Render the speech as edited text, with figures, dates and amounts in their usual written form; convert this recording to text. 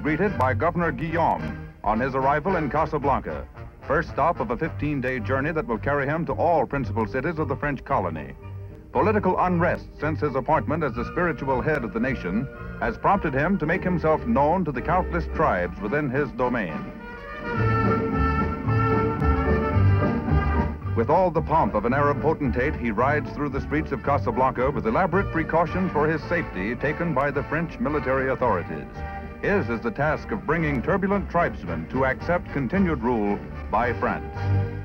greeted by Governor Guillaume on his arrival in Casa Blanca, first stop of a 15-day journey that will carry him to all principal cities of the French colony. Political unrest since his appointment as the spiritual head of the nation has prompted him to make himself known to the countless tribes within his domain. With all the pomp of an Arab potentate, he rides through the streets of Casa Blanca with elaborate precautions for his safety taken by the French military authorities. His is the task of bringing turbulent tribesmen to accept continued rule by France.